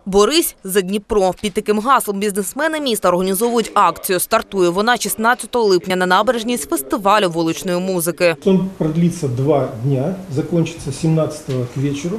«Борись за Дніпро». Під таким гаслом бізнесмени міста організовують акцію. Стартує вона 16 липня на набережній з фестивалю вуличної музики. Он продлится 2 дня, закончится 17-го к вечеру.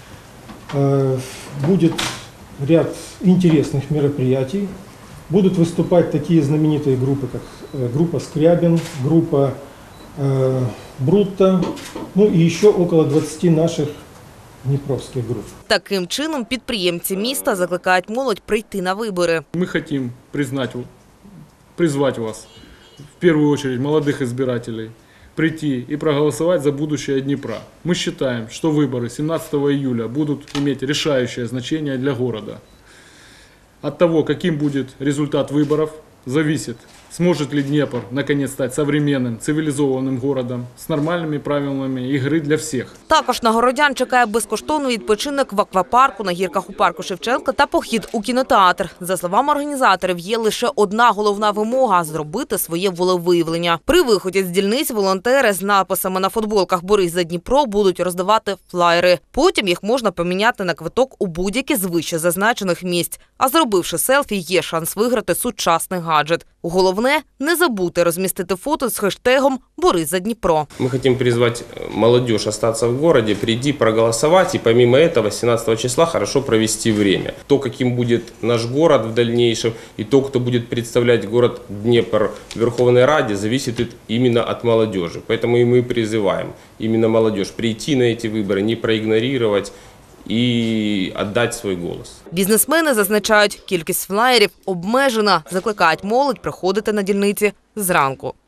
Будет ряд интересных мероприятий. Будут выступать такие знаменитые группы, как группа «Скрябин», группа «Брутто», ну и еще около 20 наших дніпровських груп. Таким чином підприємці міста закликають молодь прийти на вибори. Мы хотим призвать вас, в первую очередь молодых избирателей, прийти и проголосовать за будущее Днепра. Мы считаем, что выборы 17 июля будут иметь решающее значение для города. От того, каким будет результат выборов, зависит, сможет ли Днепр наконец стать современным, цивилизованным городом с нормальными правилами игры для всех. Також на городян чекає безкоштовний відпочинок в аквапарку, на гірках у парку Шевченка та похід у кінотеатр. За словами організаторів, є лише одна головна вимога – зробити своє волевиявлення. При виході з дільниць волонтери з написами на футболках «Борись за Дніпро» будуть роздавати флаєри. Потім їх можна поміняти на квиток у будь-які з вище зазначених місць. А зробивши селфі, є шанс виграти сучасний гаджет. Головне – не забути розмістити фото з хештегом «Борись за Дніпро». Мы хотим призвать молодежь остаться в городе, прийти проголосовать и помимо этого 17 числа хорошо провести время. То, каким будет наш город в дальнейшем, и то, кто будет представлять город Днепр в Верховной Раде, зависит именно от молодежи. Поэтому и мы призываем именно молодежь прийти на эти выборы, не проигнорировать і віддати свій голос. Бізнесмени зазначають, кількість флаєрів обмежена. Закликають молодь приходити на дільниці зранку.